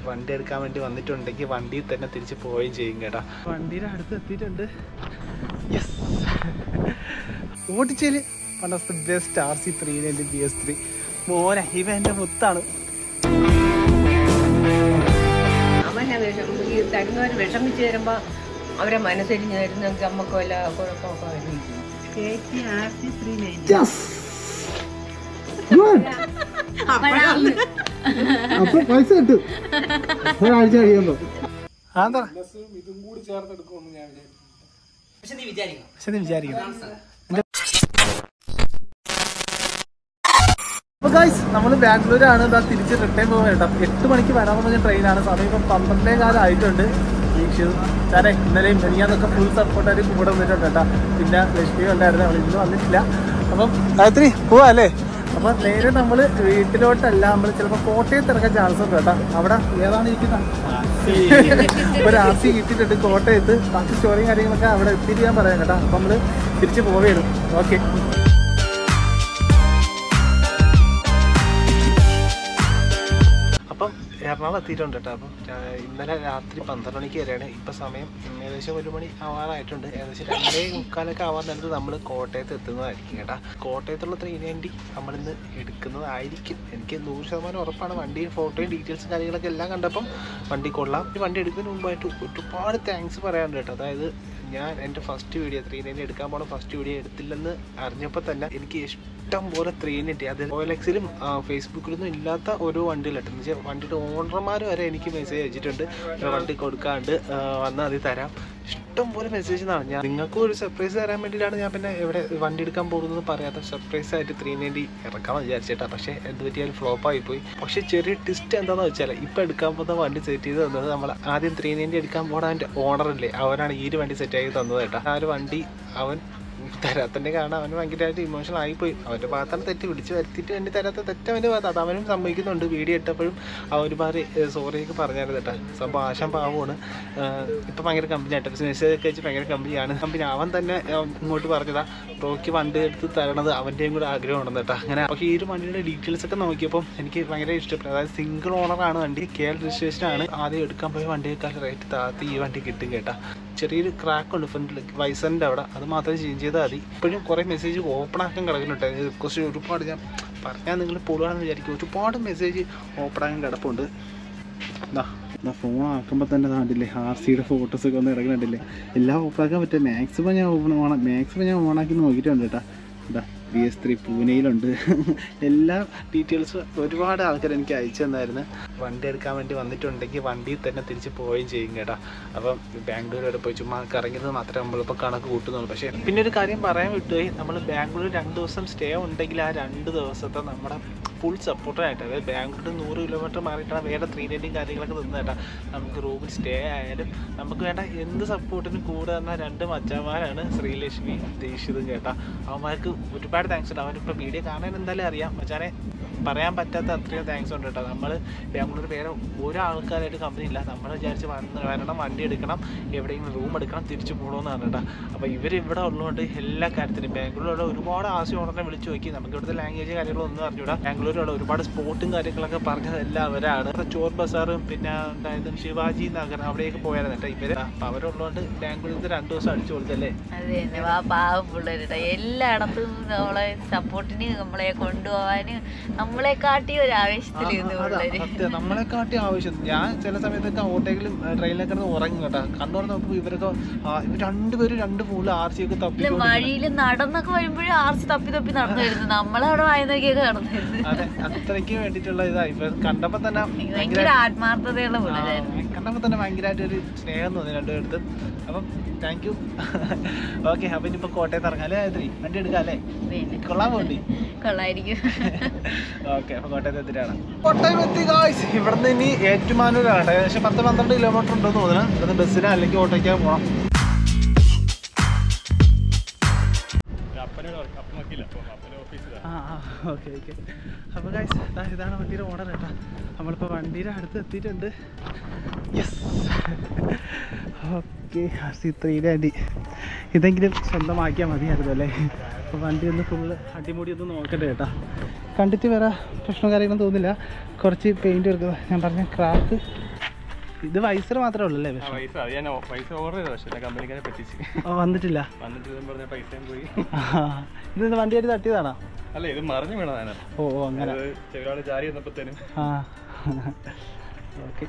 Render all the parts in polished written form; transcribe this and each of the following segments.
വണ്ടി എടുക്കാൻ വേണ്ടി വന്നിട്ടുണ്ടെങ്കിൽ വണ്ടിയിൽ തന്നെ തിരിച്ച് പോവുകയും ചെയ്യും കേട്ടോ. വണ്ടിയുടെ അടുത്ത് എത്തിയിട്ടുണ്ട്. യെസ്, ഓടിച്ചേല് one of the best RC390 BS3 മോനെ. ഇവ എൻ്റെ മുത്താണ്. തരുന്നവർ വിഷമിച്ച് തരുമ്പോ അവരെ മനസ്സരിഞ്ഞ് തരുന്നെങ്കിൽ നമുക്ക് വല്ല കുഴപ്പമൊക്കെ വരുന്നില്ല. അപ്പൊ പൈസ കിട്ടും ഒരാഴ്ച കഴിയുമ്പോ. ഇതും കൂടി ചേർത്തെടുക്കുമെന്ന് ഞാൻ വിചാരിക്കണം. അപ്പോൾ ഗൈസ്, നമ്മൾ ബാംഗ്ലൂരാണ്. ഇതാ തിരിച്ച് റിട്ടേൺ പോകാൻ കേട്ടോ. 8 മണിക്ക് വരാമെന്ന് പറഞ്ഞ ട്രെയിനാണ്. സമയം ഇപ്പം 12:15 ആയിട്ടുണ്ട്. സാറേ ഇന്നലെയും മെനിയാന്നൊക്കെ ഫുൾ സപ്പോർട്ടായിട്ട് കൂടെ വന്നിട്ടുണ്ട് കേട്ടോ. പിന്നെ ലക്ഷ്മി ഉണ്ടായിരുന്നു, അവൾ ഇന്ന് വന്നിട്ടില്ല. അപ്പം ഗായത്രി പോവാ അല്ലേ? അപ്പം നേരെ നമ്മൾ വീട്ടിലോട്ടല്ല, നമ്മൾ ചിലപ്പോൾ കോട്ടയത്ത് ഇറക്കാൻ ചാൻസ് ഉണ്ട് കേട്ടോ. അവിടെ ഏതാണ് ഇരിക്കുന്നത്? ഒരു RC കിട്ടിയിട്ടുണ്ട് കോട്ടയത്ത്. ബാക്കി സ്റ്റോറിയും കാര്യങ്ങളൊക്കെ അവിടെ എത്തിയിട്ട് ഞാൻ പറയാം കേട്ടോ. അപ്പം നമ്മൾ തിരിച്ച് പോവുകയാണ്. ഓക്കെ. അപ്പം എറണാകുളം എത്തിയിട്ടുണ്ട് കേട്ടോ. അപ്പം ഇന്നലെ രാത്രി 12 മണിക്ക് വരെയാണ്. ഇപ്പം സമയം ഏകദേശം 1 മണി ആവാറായിട്ടുണ്ട്. ഏകദേശം 2:45 ആവാൻ നേരത്ത് നമ്മൾ കോട്ടയത്ത് എത്തുന്നതായിരിക്കും കേട്ടോ. കോട്ടയത്തുള്ള 390 നമ്മളിന്ന് എടുക്കുന്നതായിരിക്കും. എനിക്ക് 100% ഉറപ്പാണ്. വണ്ടിയും ഫോട്ടോയും ഡീറ്റെയിൽസും കാര്യങ്ങളൊക്കെ എല്ലാം കണ്ടപ്പം വണ്ടി കൊള്ളാം. ഈ വണ്ടി എടുക്കുന്നതിന് മുമ്പായിട്ട് ഒരുപാട് താങ്ക്സ് പറയാനുണ്ട് കേട്ടോ. അതായത് ഞാൻ എൻ്റെ ഫസ്റ്റ് വീഡിയോ 390 എടുക്കാൻ പോണ ഫസ്റ്റ് വീഡിയോ എടുത്തില്ലെന്ന് അറിഞ്ഞപ്പോൾ തന്നെ എനിക്ക് ഇഷ്ടം പോലെ 390, അത് OLXിലും ഫേസ്ബുക്കിലൊന്നും ഇല്ലാത്ത ഓരോ വണ്ടിയിലിട്ട് എന്ന് വെച്ചാൽ വണ്ടിയുടെ ഓണർമാർ വരെ എനിക്ക് മെസ്സേജ് അയച്ചിട്ടുണ്ട്. വണ്ടി കൊടുക്കാണ്ട് വന്നാൽ അത് തരാം. ഇഷ്ടം പോലെ മെസ്സേജ് എന്നാണ്. ഞാൻ നിങ്ങൾക്കും ഒരു സർപ്രൈസ് തരാൻ വേണ്ടിയിട്ടാണ് ഞാൻ പിന്നെ എവിടെ വണ്ടി എടുക്കാൻ പോകുന്നത് പറയാത്ത സർപ്രൈസ് ആയിട്ട് 390 ഇറക്കാമെന്ന് വിചാരിച്ചേട്ടാ. പക്ഷേ എന്ത് പറ്റിയാലും ഫ്ലോപ്പായി പോയി. പക്ഷേ ചെറിയ ട്വിസ്റ്റ് എന്താണെന്ന് വെച്ചാൽ ഇപ്പം എടുക്കാൻ പോകുന്ന വണ്ടി സെറ്റ് ചെയ്ത് തന്നത് നമ്മൾ ആദ്യം 390 എടുക്കാൻ പോകണ എൻ്റെ ഓണറല്ലേ, അവനാണ് ഈ ഒരു വണ്ടി സെറ്റാക്കി തന്നത് കേട്ടോ. ആ ഒരു വണ്ടി അവൻ തരാത്തതിൻ്റെ കാരണം അവന് ഭയങ്കരമായിട്ട് ഇമോഷണൽ ആയിപ്പോയി. അവൻ്റെ ഭാഗത്താണ് തെറ്റ്. വിളിച്ച് വരുത്തിയിട്ട് വേണ്ടി തരാത്ത തെറ്റ് അവൻ്റെ ഭാഗത്ത്. അത് അവനും സംഭവിക്കുന്നുണ്ട്. വീഡിയോ ഇട്ടപ്പോഴും അവൻ ഒരുപാട് സോറിയൊക്കെ പറഞ്ഞായിരുന്നു കേട്ടോ. സംഭവം ആശം പാവമാണ്. ഇപ്പം ഭയങ്കര കമ്പനി ആയിട്ട് മെസ്സേജ് ഒക്കെ വെച്ച് ഭയങ്കര കമ്പനിയാണ്. കമ്പനി അവൻ തന്നെ ഇങ്ങോട്ട് പറഞ്ഞതാ ബ്രോയ്ക്ക് വണ്ടി എടുത്ത് തരണത് അവൻ്റെയും കൂടെ ആഗ്രഹം ഉണ്ടെന്ന് കേട്ടോ. അങ്ങനെ അപ്പോൾ ഈ ഒരു വണ്ടിയുടെ ഡീറ്റെയിൽസ് ഒക്കെ നോക്കിയപ്പോൾ എനിക്ക് ഭയങ്കര ഇഷ്ടപ്പെട്ടു. അതായത് സിംഗിൾ ഓണറാണ് വണ്ടി, KL രജിസ്ട്രേഷനാണ്. ആദ്യം എടുക്കാൻ പോയ വണ്ടിയേക്കാൾ റേറ്റ് താത്തി ഈ വണ്ടി കിട്ടും കേട്ടോ. ചെറിയൊരു ക്രാക്ക് ഉണ്ട് ഫ്രണ്ടിൽ വൈസറിൻ്റെ അവിടെ, അത് മാത്രമേ ചേഞ്ച് ചെയ്താൽ മതി. ഇപ്പോഴും കുറേ മെസ്സേജ് ഓപ്പൺ ആക്കാൻ കിടക്കുന്നുണ്ട്. റിക്വസ്റ്റ് ഒരുപാട് ഞാൻ പറഞ്ഞാൽ നിങ്ങൾ പൊളുവാണെന്ന് വിചാരിക്കും. ഒരുപാട് മെസ്സേജ് ഓപ്പൺ ആക്കാൻ കിടപ്പുണ്ട്. ഫോൺ ആക്കുമ്പോൾ തന്നെ കണ്ടില്ലേ RCയുടെ ഫോട്ടോസൊക്കെ ഒന്ന് ഇറങ്ങുന്നുണ്ടല്ലേ. എല്ലാം ഓപ്പൺ ആക്കാൻ പറ്റും. മാക്സിമം ഞാൻ ഓണാക്കി നോക്കിയിട്ടുണ്ട് കേട്ടോ. BS3 പൂനെയിലുണ്ട്. എല്ലാ ഡീറ്റെയിൽസും ഒരുപാട് ആൾക്കാർ എനിക്ക് അയച്ചു തന്നായിരുന്നു. വണ്ടി എടുക്കാൻ വേണ്ടി വന്നിട്ടുണ്ടെങ്കിൽ വണ്ടിയിൽ തന്നെ തിരിച്ച് പോവുകയും ചെയ്യും കേട്ടോ. അപ്പം ബാംഗ്ലൂർ വരെ പോയി ചുമ്മാ കറങ്ങിയത് മാത്രമേ നമ്മളിപ്പോൾ കണക്ക് കൂട്ടുന്നുള്ളൂ. പക്ഷേ പിന്നെ ഒരു കാര്യം പറയാൻ വിട്ടുപോയി. നമ്മൾ ബാംഗ്ലൂർ 2 ദിവസം സ്റ്റേ ഉണ്ടെങ്കിൽ ആ 2 ദിവസത്തെ നമ്മുടെ ഫുൾ സപ്പോർട്ടായിട്ട്, അതായത് ബാംഗ്ലൂർ 100 കിലോമീറ്റർ മാറിയിട്ടാണ് വേറെ 390 കാര്യങ്ങളൊക്കെ നിന്ന് കേട്ടോ. നമുക്ക് റൂമിൽ സ്റ്റേ ആയാലും നമുക്ക് വേണ്ട എന്ത് സപ്പോർട്ടിനും കൂടെ തന്ന 2 മച്ചന്മാരാണ്, ശ്രീലക്ഷ്മി ദേശിതും കേട്ടോ. അവന്മാർക്ക് ഒരുപാട് താങ്ക്സ് ഉണ്ട്. അവനിപ്പോൾ വീഡിയോ കാണാൻ എന്തായാലും അറിയാം. മച്ചാനെ പറയാൻ പറ്റാത്ത അത്രയും താങ്ക്സ് ഉണ്ട് കേട്ടോ. നമ്മൾ ബാംഗ്ലൂർ വേറെ ഒരാൾക്കാരായിട്ട് കമ്പനി ഇല്ല. നമ്മൾ വിചാരിച്ച് വരണം, വണ്ടി എടുക്കണം, എവിടെയെങ്കിലും റൂം എടുക്കണം, തിരിച്ചു പോകണമെന്നാണ് കേട്ടോ. അപ്പോൾ ഇവരിവിടെ ഉള്ളതുകൊണ്ട് എല്ലാ കാര്യത്തിനും ബാംഗ്ലൂരിലുള്ള ഒരുപാട് ഓണറിനെ വിളിച്ച് നോക്കി. നമുക്ക് ഇവിടുത്തെ ലാംഗ്വേജ് കാര്യങ്ങളൊന്നും അറിഞ്ഞൂടാ. ബാംഗ്ലൂരിലുള്ള ഒരുപാട് സ്പോട്ടും കാര്യങ്ങളൊക്കെ പറഞ്ഞതെല്ലാം അവരാണ്. ചോർ ബസാറും പിന്നെ എന്തായാലും ശിവാജി നഗർ അവിടെയൊക്കെ പോയായിരുന്നു കേട്ടോ ഇവര്. അപ്പം അവരുള്ളതുകൊണ്ട് ബാംഗ്ലൂരിൽ 2 ദിവസം അടിച്ചു കൊടുത്തല്ലേ. അത് തന്നെ പാവം പിള്ളേരുടെ എല്ലായിടത്തും നമ്മളെ സപ്പോർട്ടിന് നമ്മളെ കൊണ്ടുപോകാന് നമ്മളെ കാട്ടി ഒരു ആവേശത്തിൽ നമ്മളെ കാട്ടി ആവശ്യം. ഞാൻ ചില സമയത്തൊക്കെ ഓട്ടോയിലും ട്രെയിനിലൊക്കെ ഉറങ്ങും കേട്ടോ. കണ്ടോടെ നോക്കുമ്പോൾ ഇവരൊക്കെ രണ്ടുപേരും 2 ഫുള്ള് RC ഒക്കെ തപ്പി വഴിയിൽ നടന്നൊക്കെ വരുമ്പോഴും RC തപ്പി നടന്നു വരുന്നത്. നമ്മളവിടെ വായനൊക്കെയൊക്കെ നടന്നു വരുന്നത്. അതെ, അത്രയ്ക്ക് വേണ്ടിയിട്ടുള്ള ഇതാ. ഇവർ കണ്ടപ്പോൾ തന്നെ ഭയങ്കര ആത്മാർത്ഥതയുള്ള കണ്ടപ്പോൾ തന്നെ ഭയങ്കരമായിട്ട് ഒരു സ്നേഹം തോന്നി 2 പേർക്ക്. അപ്പം താങ്ക് യു. ഓക്കെ, അപ്പം ഇനിയിപ്പോൾ കോട്ടയത്ത് ഇറങ്ങാം അല്ലേ ഗായത്രി? വണ്ടി എടുക്കാം അല്ലേ? കൊള്ളാൻ വേണ്ടി കൊള്ളായിരിക്കും. ഓക്കെ, അപ്പോൾ കോട്ടയത്ത് എത്തിയിട്ടാണ്. കോട്ടയം എത്തി ഗായ്സ്. ഇവിടുന്ന് ഇനി ഏറ്റുമാനൂരാണ്. ഏകദേശം 10-12 കിലോമീറ്റർ ഉണ്ടെന്ന് തോന്നുന്നു. ഇവിടുന്ന് ബസ്സിന് അല്ലെങ്കിൽ ഓട്ടോയ്ക്കാ പോകണം. ഓക്കെ. അപ്പോൾ ഗൈസ് ഇതാണ് വണ്ടിയുടെ ഓണർ കേട്ടോ. നമ്മളിപ്പോൾ വണ്ടിയുടെ അടുത്ത് എത്തിയിട്ടുണ്ട്. Yes, okay. RC390 ഇതെങ്കിലും സ്വന്തമാക്കിയാൽ മതിയായിരുന്നു അല്ലേ. അപ്പോൾ വണ്ടി ഒന്ന് ഫുള്ള് അടിമുടി ഒന്ന് നോക്കട്ടെ കേട്ടോ. കണ്ടിട്ട് വേറെ പ്രശ്നം കാര്യങ്ങളൊന്നും തോന്നില്ല. കുറച്ച് പെയിൻറ്റ് എടുക്കുക, ഞാൻ പറഞ്ഞ ക്രാക്ക് ഇത് വൈസർ മാത്രമേ ഉള്ളൂ അല്ലേ? പൈസ ഓർഡർ ചെയ്ത പക്ഷേ കമ്പനിക്കാരെ പറ്റിച്ച് വന്നിട്ടില്ല. വന്നിട്ട് പറഞ്ഞ പൈസയും പോയി. ഇത് വണ്ടിയായിട്ട് തട്ടിയതാണോ? അല്ല, ഇത് മറിഞ്ഞു വീണതാണ്. ഓ അങ്ങനെ. ഒരാൾ ചാരി വന്നപ്പോഴത്തേനും. ആ ഓക്കെ.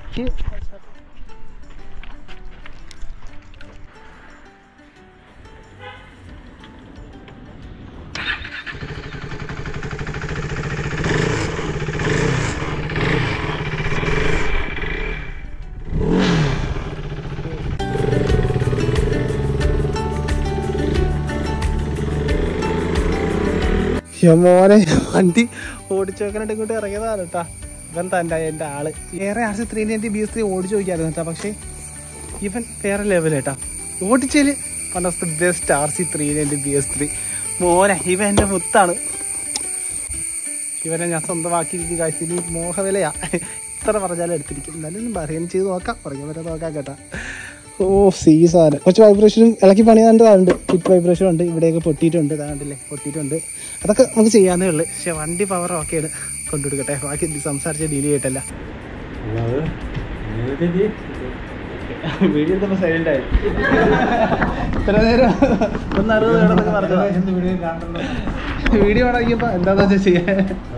മോനെ വണ്ടി ഓടിച്ചു വെക്കാനായിട്ട് ഇങ്ങോട്ട് ഇറങ്ങിയതാണ് കേട്ടാ. ഇവൻ തന്നെ എൻ്റെ ആള്. വേറെ RC390 BS3 ഓടിച്ചു നോക്കിയായിരുന്നു കേട്ടോ. പക്ഷേ ഇവൻ വേറെ ലെവൽ കേട്ടാ. ഓടിച്ചതിൽ one of the best RC390 BS3. മോനെ ഇവൻ എൻ്റെ മുത്താണ്. ഇവനെ ഞാൻ സ്വന്തമാക്കിയിരിക്കും. കാശിന് മോഹവിലയാ. ഇത്ര പറഞ്ഞാലും എടുത്തിരിക്കും. എന്നാലും പറയാൻ ചെയ്ത് നോക്കാം. പറഞ്ഞ പോലെ നോക്കാം കേട്ടാ. ഓ സീസാണ്. കുറച്ച് വൈബ്രേഷനും ഇളക്കി പണിയാണ്ട് കിറ്റ് വൈബ്രേഷൻ ഉണ്ട്. ഇവിടെയൊക്കെ പൊട്ടിയിട്ടുണ്ട്. ഇതാണ്ടില്ലേ പൊട്ടിയിട്ടുണ്ട്. അതൊക്കെ നമുക്ക് ചെയ്യാന്നേ ഉള്ളു. പക്ഷെ വണ്ടി പവർ ഓക്കെയാണ്. കൊണ്ടുകൊടുക്കട്ടെ. ബാക്കി സംസാരിച്ച് ഡീൽ ചെയ്തിട്ടല്ല. വീഡിയോ എടുത്തപ്പോൾ സൈലന്റ് ആയി. ഇത്ര നേരം 160 പറഞ്ഞു. വീഡിയോ ആണെങ്കിപ്പോ എന്താന്ന് വെച്ചാൽ ചെയ്യാൻ.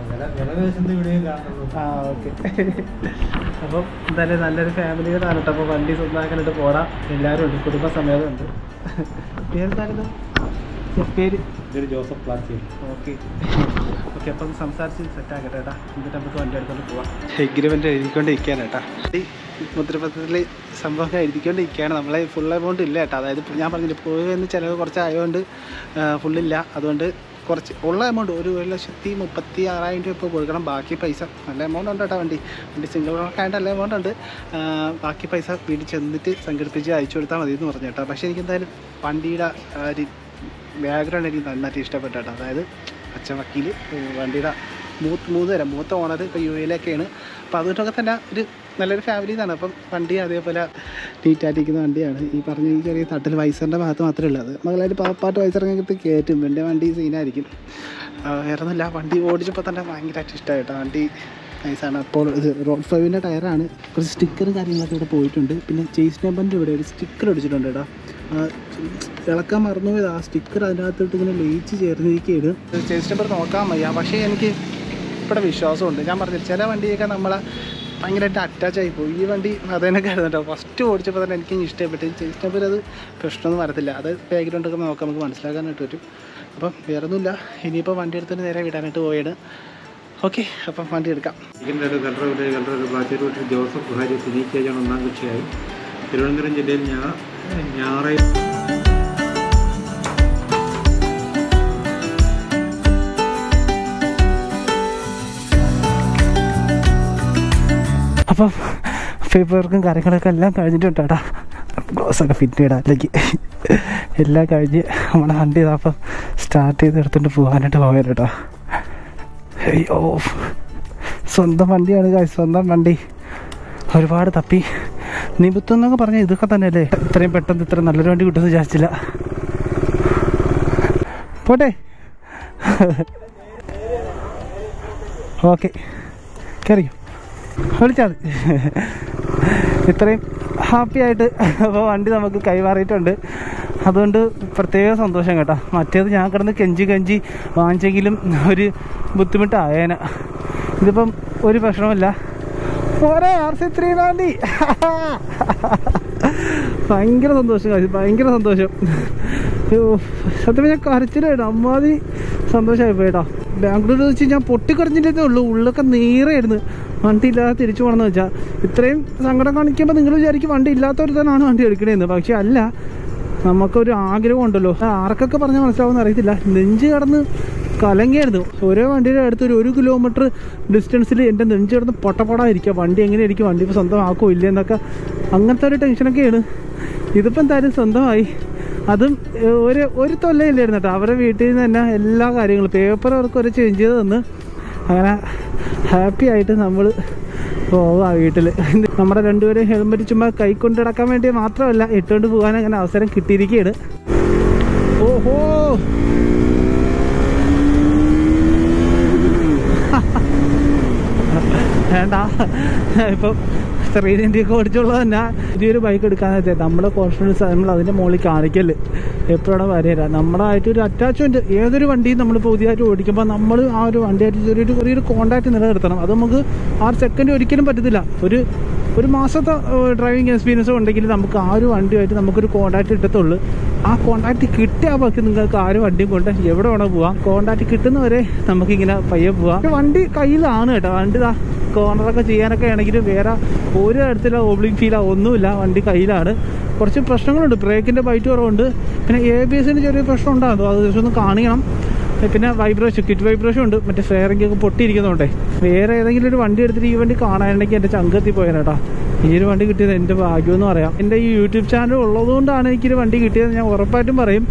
ആ ഓക്കെ. അപ്പം എന്തായാലും നല്ലൊരു ഫാമിലിയാണ് കേട്ടോ. അപ്പോൾ വണ്ടി സ്വന്തമാക്കാനായിട്ട് പോരാം. എല്ലാവരും ഉണ്ട്. കുടുംബസമേതം ഉണ്ട്. പേരെന്തായിരുന്നു? പേര് ജോസഫ് പ്ലാച്ചി. Okay okay. അപ്പം സംസാരിച്ച് സെറ്റാക്കട്ടെ ഏട്ടാ. എന്നിട്ട് നമുക്ക് വണ്ടി എടുത്തോണ്ട് പോവാം. എഗ്രിമെൻ്റ് എഴുതിക്കൊണ്ടിരിക്കുകയാണ് കേട്ടാ. ഈ മുദ്രപത്രത്തിൽ സംഭവം എഴുതിക്കൊണ്ടിരിക്കുകയാണ്. നമ്മളെ ഫുൾ എമൗണ്ട് ഇല്ല കേട്ടോ. അതായത് ഞാൻ പറഞ്ഞില്ല പോയെന്ന് ചിലവ് കുറച്ച് ആയതുകൊണ്ട് ഫുള്ളില്ല. അതുകൊണ്ട് കുറച്ച് ഉള്ള എമൗണ്ട് ഒരു 1,36,000 രൂപ ഇപ്പോൾ കൊടുക്കണം. ബാക്കി പൈസ നല്ല എമൗണ്ട് ഉണ്ട് കേട്ടോ. വണ്ടി സിംഗിൾ ആയിട്ട് നല്ല എമൗണ്ട് ഉണ്ട്. ബാക്കി പൈസ വീട്ടിൽ ചെന്നിട്ട് സംഘടിപ്പിച്ച് അയച്ചു കൊടുത്താൽ മതി എന്ന് പറഞ്ഞു കേട്ടോ. പക്ഷേ എനിക്ക് എന്തായാലും വണ്ടിയുടെ ഒരു ബാക്ക്ഗ്രൗണ്ട് എനിക്ക് നന്നായിട്ട് ഇഷ്ടപ്പെട്ടു കേട്ടോ. അതായത് അച്ഛൻ വക്കീൽ, വണ്ടിയുടെ മൂത്ത ഓണർ ഇപ്പോൾ UAE-യിലൊക്കെയാണ്. അപ്പോൾ അതുകൊണ്ടൊക്കെ തന്നെ ഒരു നല്ലൊരു ഫാമിലി ഇതാണ്. അപ്പം വണ്ടി അതേപോലെ നീറ്റായിട്ടിരിക്കുന്ന വണ്ടിയാണ്. ഈ പറഞ്ഞ ഈ ചെറിയ തട്ടിൽ വൈസറിൻ്റെ ഭാഗത്ത് മാത്രമേ ഉള്ളത്. മകളായിട്ട് പാപ്പാട്ട് വൈസറിനകത്ത് കയറ്റും. എൻ്റെ വണ്ടി സീനായിരിക്കും. വേറെ ഒന്നുമില്ല. വണ്ടി ഓടിച്ചപ്പോൾ തന്നെ ഭയങ്കരമായിട്ട് ഇഷ്ടമായിട്ടോ. വണ്ടി നൈസാണ്. അപ്പോൾ ഇത് റോഡ് 5ൻ്റെ ടയറാണ്. കുറച്ച് സ്റ്റിക്കറും കാര്യങ്ങളൊക്കെ ഇവിടെ പോയിട്ടുണ്ട്. പിന്നെ ചേസ് നമ്പറിൻ്റെ ഇവിടെ ഒരു സ്റ്റിക്കർ അടിച്ചിട്ടുണ്ട് കേട്ടോ. ഇളക്കാൻ മറന്നുപോയത്. ആ സ്റ്റിക്കർ അതിനകത്തോട്ട് ഇങ്ങനെ ലയിച്ച് ചേർന്നിരിക്കുകയാണ്. ചേസ് നമ്പർ നോക്കാൻ വയ്യ. പക്ഷേ എനിക്ക് ഇവിടെ വിശ്വാസമുണ്ട്. ഞാൻ പറഞ്ഞില്ല ചില വണ്ടിയൊക്കെ നമ്മളെ ഭയങ്കരമായിട്ട് അറ്റാച്ച് ആയിപ്പോയി. ഈ വണ്ടി അതേനൊക്കെ ആയിരുന്നു കേട്ടോ. ഫസ്റ്റ് ഓടിച്ചപ്പോൾ തന്നെ എനിക്ക് ഇഷ്ടപ്പെട്ടു. ചേസ് നമ്പർ അത് പ്രശ്നമൊന്നും വരത്തില്ല. അത് ബാക്ക്ഗ്രൗണ്ടൊക്കെ നോക്കാം, നമുക്ക് മനസ്സിലാക്കാനായിട്ട് പറ്റും. അപ്പം വേറെ ഒന്നുമില്ല. ഇനിയിപ്പോൾ വണ്ടി എടുത്തിട്ട് നേരെ വിടാനായിട്ട് പോയാണ്. ഓക്കെ, അപ്പം വണ്ടി എടുക്കാം. പ്ലാച്ചി ജോസഫ് ബുഹാരി സിനിക്കേജാണ് 1ാം കക്ഷിയായി. തിരുവനന്തപുരം ജില്ലയിൽ ഞായറാഴ്ച അപ്പം പേപ്പർ വർക്കും കാര്യങ്ങളൊക്കെ എല്ലാം കഴിഞ്ഞിട്ടുണ്ട് കേട്ടോ. ഗ്ലോസൊക്കെ ഫിറ്റ് ചെയ്യണം അല്ലെങ്കിൽ എല്ലാം കഴിഞ്ഞ് നമ്മുടെ വണ്ടി അപ്പം സ്റ്റാർട്ട് ചെയ്ത് എടുത്തുകൊണ്ട് പോകാനായിട്ട് പോകാൻ കേട്ടോ. അയ്യോ സ്വന്തം വണ്ടിയാണ് കാര്യം. സ്വന്തം വണ്ടി ഒരുപാട് തപ്പി നിബുത്തം എന്നൊക്കെ പറഞ്ഞാൽ ഇതൊക്കെ തന്നെയല്ലേ. ഇത്രയും പെട്ടെന്ന് ഇത്ര നല്ലൊരു വണ്ടി കിട്ടുമെന്ന് വിചാരിച്ചില്ല. പോട്ടെ. ഓക്കെ കയറിയോ, വിളിച്ചാൽ മതി. ഇത്രയും ഹാപ്പി ആയിട്ട് അപ്പോൾ വണ്ടി നമുക്ക് കൈമാറിയിട്ടുണ്ട്. അതുകൊണ്ട് പ്രത്യേക സന്തോഷം കേട്ടോ. മറ്റേത് ഞാൻ കിടന്ന് കെഞ്ചി വാങ്ങിച്ചെങ്കിലും ഒരു ബുദ്ധിമുട്ടായേന. ഇതിപ്പം ഒരു പ്രശ്നമില്ല. ഓരോ RC390 ഭയങ്കര സന്തോഷം കാര്യം, ഭയങ്കര സന്തോഷം. സത്യം ഞാൻ കരച്ചിലായിട്ടോ. അമ്മാതി സന്തോഷമായി പോയിട്ടോ. ബാംഗ്ലൂരിൽ വെച്ച് ഞാൻ പൊട്ടിക്കരഞ്ഞിട്ടേ ഉള്ളൂ. ഉള്ളൊക്കെ നീറായിരുന്നു. വണ്ടി ഇല്ലാതെ തിരിച്ചു പോകണമെന്ന് വെച്ചാൽ. ഇത്രയും സങ്കടം കാണിക്കുമ്പോൾ നിങ്ങൾ വിചാരിക്കും വണ്ടി ഇല്ലാത്തവർ തന്നെയാണ് വണ്ടി എടുക്കണേന്ന്. പക്ഷെ അല്ല, നമുക്കൊരു ആഗ്രഹം ഉണ്ടല്ലോ. ആർക്കൊക്കെ പറഞ്ഞാൽ മനസ്സിലാവുമെന്ന് അറിയത്തില്ല. നെഞ്ച് കടന്ന് കലങ്ങിയായിരുന്നു. ഓരോ വണ്ടിയുടെ അടുത്ത് 1 കിലോമീറ്റർ ഡിസ്റ്റൻസിൽ എൻ്റെ നെഞ്ച് കിടന്ന് പൊട്ടപ്പൊടായിരിക്കുക. വണ്ടി എങ്ങനെയായിരിക്കും, വണ്ടി ഇപ്പോൾ സ്വന്തമാക്കോ ഇല്ലേ എന്നൊക്കെ അങ്ങനത്തെ ഒരു ടെൻഷനൊക്കെയാണ്. ഇതിപ്പോൾ എന്തായാലും സ്വന്തമായി. അതും ഒരു തൊല്ലയില്ലായിരുന്നു കേട്ടോ. അവരുടെ വീട്ടിൽ നിന്ന് തന്നെ എല്ലാ കാര്യങ്ങളും പേപ്പർ വർക്ക് ഒരു ചേഞ്ച് ചെയ്ത് തന്ന് അങ്ങനെ ഹാപ്പി ആയിട്ട് നമ്മൾ പോവാ വീട്ടിൽ. നമ്മുടെ രണ്ടുപേരും ഹെൽമെറ്റ് ചുമ്മാ കൈക്കൊണ്ട് നടക്കാൻ വേണ്ടി മാത്രമല്ല ഇട്ടുകൊണ്ട് പോകാൻ അങ്ങനെ അവസരം കിട്ടിയിരിക്കുകയാണ്. ഓഹോ വേണ്ട, ഇപ്പം 390 ഒക്കെ ഓടിച്ചുള്ളത് തന്നെ പുതിയൊരു ബൈക്ക് എടുക്കാന്ന് വെച്ചാൽ നമ്മുടെ കോൺഫിഡൻസ് നമ്മൾ അതിൻ്റെ മുകളിൽ കാണിക്കല് എപ്പോഴാണ് വരിക. നമ്മളായിട്ട് ഒരു അറ്റാച്ച്മെൻറ്റ് ഏതൊരു വണ്ടിയും നമ്മൾ പുതിയതായിട്ട് ഓടിക്കുമ്പോൾ നമ്മൾ ആ ഒരു വണ്ടിയായിട്ട് ചെറിയൊരു കോൺടാക്ട് നിലനിർത്തണം. അത് നമുക്ക് 6 സെക്കൻഡ് ഒരിക്കലും പറ്റത്തില്ല. ഒരു മാസത്തെ ഡ്രൈവിംഗ് എക്സ്പീരിയൻസ് ഉണ്ടെങ്കിൽ നമുക്ക് ആ ഒരു വണ്ടിയായിട്ട് നമുക്കൊരു കോൺടാക്ട് കിട്ടത്തുള്ളൂ. ആ കോൺടാക്ട് കിട്ടിയാൽ ബാക്കി നിങ്ങൾക്ക് ആ ഒരു വണ്ടിയും കൊണ്ട് എവിടെ വേണോ പോവാം. കോൺടാക്ട് കിട്ടുന്നവരെ നമുക്കിങ്ങനെ പയ്യെ പോവാം. വണ്ടി കയ്യിലാണ് കേട്ടോ. വണ്ടി കോർണറൊക്കെ ചെയ്യാനൊക്കെ ആണെങ്കിൽ വേറെ ഒരു തരത്തിലുള്ള ഓബ്ലിംഗ് ഫീലോ ഒന്നുമില്ല. വണ്ടി കയ്യിലാണ്. കുറച്ച് പ്രശ്നങ്ങളുണ്ട്. ബ്രേക്കിൻ്റെ ബൈറ്റ് കുറവുണ്ട്. പിന്നെ ABS-ന് ചെറിയ പ്രശ്നം ഉണ്ടാകും. അത് ജസ്റ്റ് ഒന്ന് കാണിക്കണം. പിന്നെ വൈബ്രേഷൻ, കിറ്റ് വൈബ്രേഷൻ ഉണ്ട്. മറ്റേ ഫെയറിംഗ് ഒക്കെ പൊട്ടിയിരിക്കുന്നുണ്ടേ. വേറെ ഏതെങ്കിലും ഒരു വണ്ടി എടുത്തിട്ട് ഈ വണ്ടി കാണാനുണ്ടെങ്കിൽ എൻ്റെ ചങ്കത്തി പോയാലേട്ടാ. ഈ ഒരു വണ്ടി കിട്ടിയത് എൻ്റെ ഭാഗ്യമെന്ന് പറയാം. എൻ്റെ ഈ യൂട്യൂബ് ചാനൽ ഉള്ളതുകൊണ്ടാണ് എനിക്കൊരു വണ്ടി കിട്ടിയത്. ഞാൻ ഉറപ്പായിട്ടും പറയും.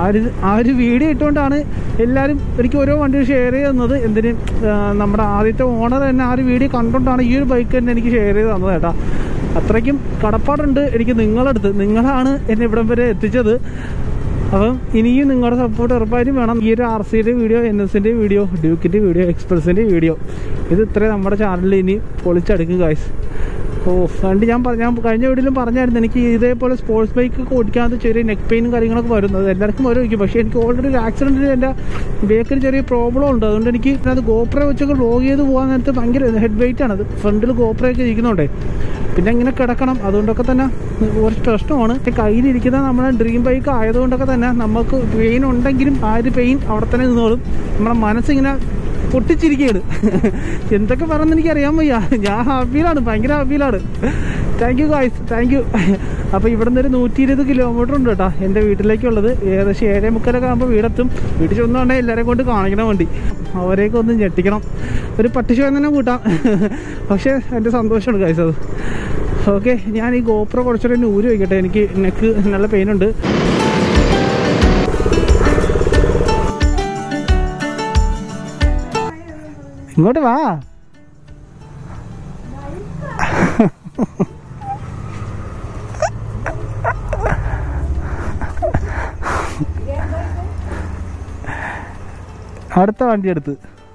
ആ ഒരു വീഡിയോ ഇട്ടുകൊണ്ടാണ് എല്ലാവരും എനിക്ക് ഓരോ വണ്ടി ഷെയർ ചെയ്യുന്നത്. എന്തിന് നമ്മുടെ ആദ്യത്തെ ഓണർ തന്നെ ആ ഒരു വീഡിയോ കണ്ടുകൊണ്ടാണ് ഈ ഒരു ബൈക്ക് തന്നെ എനിക്ക് ഷെയർ ചെയ്ത് തന്നത് കേട്ടോ. അത്രയ്ക്കും കടപ്പാടുണ്ട് എനിക്ക് നിങ്ങളടുത്ത്. നിങ്ങളാണ് എന്നെ ഇവിടം വരെ എത്തിച്ചത്. അപ്പം ഇനിയും നിങ്ങളുടെ സപ്പോർട്ട് ഉറപ്പായിട്ടും വേണം. ഈ ഒരു RC-യുടെ വീഡിയോ, NS-ൻ്റെ വീഡിയോ, ഡ്യൂക്കിൻ്റെ വീഡിയോ, എക്സ്പ്രസിൻ്റെ വീഡിയോ, ഇത് ഇത്രയും നമ്മുടെ ചാനലിൽ ഇനി പൊളിച്ചെടുക്കും ഗൈസ്. വണ്ടി ഞാൻ കഴിഞ്ഞ വീഡിയോയിലും പറഞ്ഞായിരുന്നു, എനിക്ക് ഇതേപോലെ സ്പോർട്സ് ബൈക്ക് ഓടിക്കാത്ത ചെറിയ നെക്ക് പെയിനും കാര്യങ്ങളൊക്കെ വരുന്നത് എല്ലാവർക്കും വരും. പക്ഷേ എനിക്ക് ഓൾറെഡി ഒരു ആക്സിഡൻറ്റിൽ എൻ്റെ ബേക്കിൽ ചെറിയ പ്രോബ്ലം ഉണ്ട്. അതുകൊണ്ട് എനിക്ക് അത് GoPro വെച്ചൊക്കെ വ്ലോഗ് ചെയ്ത് പോകാൻ നേരത്ത് ഭയങ്കര ഹെഡ് വെയിറ്റ് ആണ്. അത് ഫ്രണ്ടിൽ GoPro ഒക്കെ ഇരിക്കുന്നുണ്ടേ. പിന്നെ ഇങ്ങനെ കിടക്കണം. അതുകൊണ്ടൊക്കെ തന്നെ കുറച്ച് പ്രശ്നമാണ്. കയ്യിലിരിക്കുന്ന നമ്മുടെ ഡ്രീം ബൈക്ക് ആയതുകൊണ്ടൊക്കെ തന്നെ നമുക്ക് പെയിൻ ഉണ്ടെങ്കിലും ആ ഒരു പെയിൻ അവിടെ തന്നെ നിന്നോളും. നമ്മുടെ മനസ്സിങ്ങനെ പൊട്ടിച്ചിരിക്കുകയാണ്. എന്തൊക്കെ പറയുന്നത് എനിക്കറിയാൻ വയ്യ. ഞാൻ ഹാപ്പിയിലാണ്, ഭയങ്കര ഹാപ്പിയിലാണ്. Thank you guys, thank you. അപ്പോൾ ഇവിടെ നിന്ന് ഒരു 120 കിലോമീറ്റർ ഉണ്ട് കേട്ടോ എൻ്റെ വീട്ടിലേക്കുള്ളത്. ഏകദേശം 7:45 ആകുമ്പോൾ വീടെത്തും. വീട്ടിൽ ചെന്നുകൊണ്ടെങ്കിൽ എല്ലാവരെയും കൊണ്ട് കാണിക്കണം വണ്ടി. അവരെയൊക്കെ ഒന്ന് ഞെട്ടിക്കണം. ഒരു പട്ടിശോയം തന്നെ കൂട്ടാം. പക്ഷേ എൻ്റെ സന്തോഷമാണ് ഗായ്സ് അത്. ഓക്കെ, ഞാൻ ഈ GoPro കുറച്ചുകൂടെ ഊരി വയ്ക്കട്ടെ. എനിക്ക് നെക്ക് നല്ല പെയിനുണ്ട്. ഇങ്ങോട്ട് വാ. അടുത്ത വണ്ടി എടുത്ത്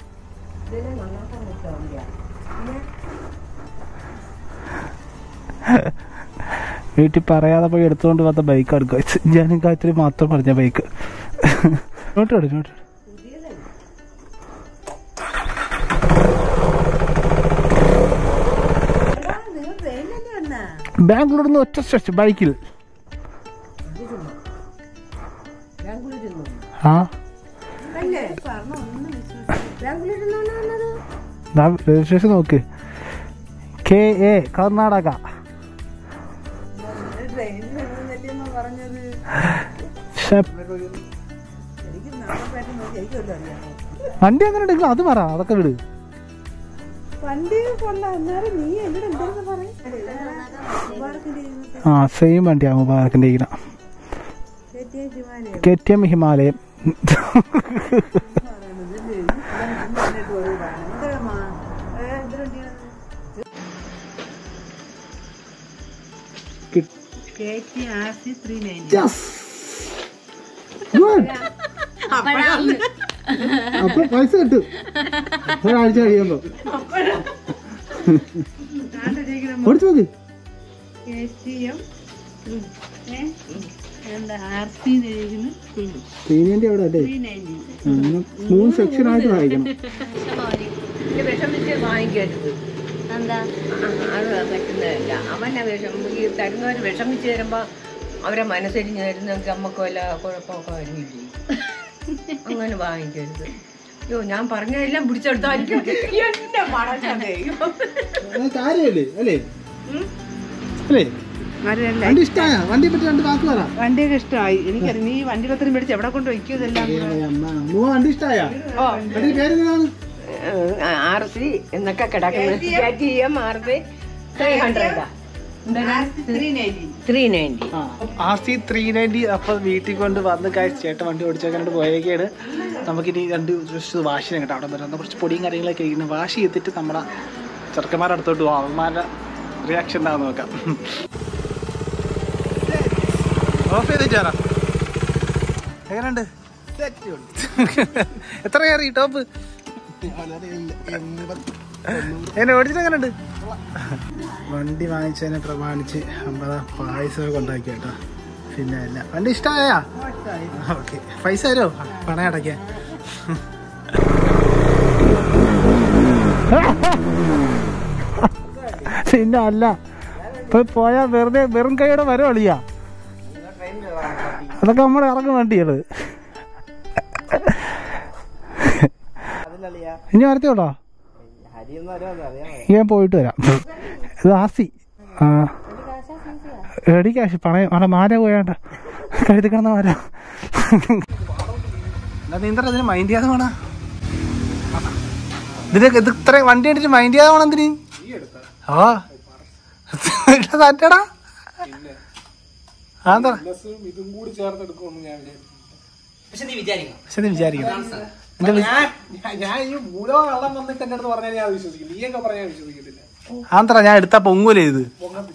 വീട്ടിൽ പറയാതെ പോയി എടുത്തുകൊണ്ട് വന്ന ബൈക്ക് എടുക്കുക. ഞാനും കാര്യത്തിൽ മാത്രം പറഞ്ഞ ബൈക്ക്. നോട്ട് ബാംഗ്ലൂരിൽ നിന്ന് ഒറ്റ സ്റ്റേഷൻ ബൈക്കിൽ. ആ രജിസ്ട്രേഷൻ നോക്ക്. KA കർണാടക. വണ്ടി അങ്ങനെ എടുക്കണം. അത് പറ, അതൊക്കെ വിട്. സെയിം വണ്ടിയാ മുബാറക്കിന്റെ. KTM ഹിമാലയം. അപ്പൊ പൈസ കിട്ടും ഒരാഴ്ച കഴിയുമ്പോ. ഓടിച്ചു നോക്ക്. അവിടെ അല്ലേ 3 സെക്ഷനായിട്ട് വായിക്കണം. വിഷമിച്ച് വാങ്ങിക്കരുത്. അത് പറ്റുന്നതല്ല. അവനെ തരുന്നവർ വിഷമിച്ച് തരുമ്പോൾ അവരെ മനസ്സരിഞ്ഞ് തരുന്നെങ്കിൽ നമുക്ക് വല്ല കുഴപ്പമൊക്കെ വരുന്നില്ലേ. അങ്ങനെ വാങ്ങിക്കരുത്. അയ്യോ, ഞാൻ പറഞ്ഞതെല്ലാം പിടിച്ചെടുത്തായിരിക്കും എന്നെ മടങ്ങേ. കാര്യമല്ലേ അല്ലേ അല്ലേ? വണ്ടിയൊക്കെ ഇഷ്ടമായി. എനിക്കറിയാം നീ വണ്ടി പത്രം മേടിച്ച് എവിടെ കൊണ്ട് വയ്ക്കുമെല്ലാം. വണ്ടി ഇഷ്ടമായ RC എന്നൊക്കെ കിടക്കുന്നത്. KTM RC 300 390 RC 390. അപ്പൊ വീട്ടിൽ കൊണ്ട് വന്ന് കാഴ്ച ചേട്ടൻ വണ്ടി ഓടിച്ചേക്കാനായിട്ട് പോയേക്കാണ്. നമുക്കിനി വാഷ് ചെയ്യാൻ കേട്ടോ. അവിടെ വരുന്ന കുറച്ച് പൊടിയും കാര്യങ്ങളൊക്കെ ഇങ്ങനെ വാഷ് ചെയ്തിട്ട് നമ്മുടെ ചെറുക്കന്മാരുടെ അടുത്തോട്ട് പോകാം. അവന്മാരുടെ റിയാക്ഷൻ ഉണ്ടാകുന്ന നോക്കാം. ഓഫ് ചെയ്തിട്ടാ എങ്ങനെയുണ്ട്? എത്ര കയറി ടോപ്പ്? എന്നെ ഓടിച്ചിട്ട് എങ്ങനെ ഉണ്ട്? വണ്ടി വാങ്ങിച്ചതിനെ പ്രമാണിച്ച് അമ്പതാ പായസമൊക്കെ ഉണ്ടാക്കി കേട്ടോ. പിന്നെ അല്ല വണ്ടി ഇഷ്ടമായാ? ഓക്കെ, പൈസ തരോ പണയം അടയ്ക്കാൻ? പിന്നെ അല്ല, ഇപ്പൊ പോയാ വെറും കൈയോടെ വരും അളിയാ. അതൊക്കെ നമ്മുടെ ഇറങ്ങും വണ്ടികള്. ഇനി വരത്തോട്ടോ, ഞാൻ പോയിട്ട് വരാം. ഇത് ആസി റെഡി ക്യാഷ് പണയം. അവിടെ മാര പോയാണ്ട കഴുതി കിടന്ന മാര. നീന്തറ ഇതിന് മൈൻഡ് ചെയ്യാതെ വേണ. ഇതിന് ഇത് ഇത്ര വണ്ടി കണ്ടിട്ട് മൈൻഡ് ചെയ്യാതെ വേണം എന്തിന്? ആ തറ്റടാ ഇതും കൂടി ചേർത്തെടുക്കുമെന്ന് ഞാൻ വിചാരിക്കണം. ഞാൻ ഈ മൂലം വെള്ളം വന്നിട്ട് എന്റെ അടുത്ത് പറഞ്ഞാൽ ഞാൻ വിശ്വസിക്കും. നീയൊക്കെ പറഞ്ഞാൽ വിശ്വസിക്കത്തില്ല. ആന്തറ ഞാൻ എടുത്താ പൊങ്ങൂലേ ഇത്.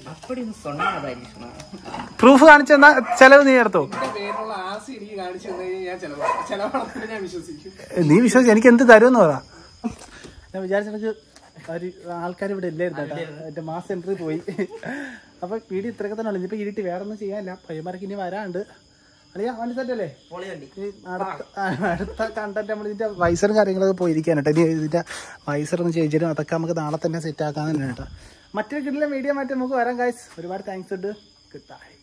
പ്രൂഫ് കാണിച്ചെന്നാ ചെലവ് നീ എടുത്തോ. പേരുള്ള ആസി എനിക്ക് കാണിച്ചു തന്നെ ഞാൻ ചെലവാണെന്ന് ഞാൻ വിശ്വസിക്കും. നീ വിശ്വസിച്ച് എനിക്ക് എന്ത് തരുമെന്ന് പറ. ഞാൻ വിചാരിച്ചെനിക്ക് ഒരു ആൾക്കാർ ഇവിടെ ഇല്ലായിരുന്നു കേട്ടോ. എന്റെ മാസ് എൻട്രി പോയി. അപ്പൊ വീഡിയോ ഇത്രയൊക്കെ തന്നെ ഉള്ളു. ഇനിയിപ്പോ ഇരുട്ടി വേറെ ഒന്നും ചെയ്യാനില്ല. പയ്യന്മാർക്ക് ഇനി വരാണ്ട്. അളിയാ വണ്ടി സെറ്റല്ലേ? അടുത്ത കണ്ടന്റ് നമ്മൾ ഇതിന്റെ വൈസറും കാര്യങ്ങളൊക്കെ പോയിരിക്കാൻ കേട്ടോ. ഇനി ഇതിന്റെ വൈസറൊന്നും ചോദിച്ചാലും അതൊക്കെ നമുക്ക് നാളെ തന്നെ സെറ്റ് ആക്കാൻ തന്നെ കേട്ടോ. മറ്റൊരു കിട്ടില്ല വീഡിയോ മാറ്റി നമുക്ക് വരാം ഗൈസ്. ഒരുപാട് താങ്ക്സ് ഉണ്ട്. Good by.